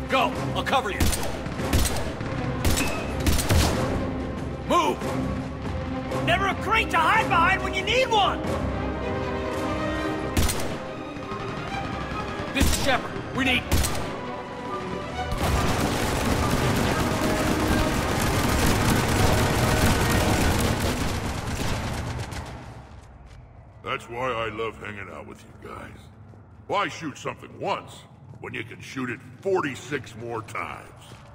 Go! I'll cover you! Move! Never a crate to hide behind when you need one! This is Shepard. We need... That's why I love hanging out with you guys. Why shoot something once when you can shoot it 46 more times?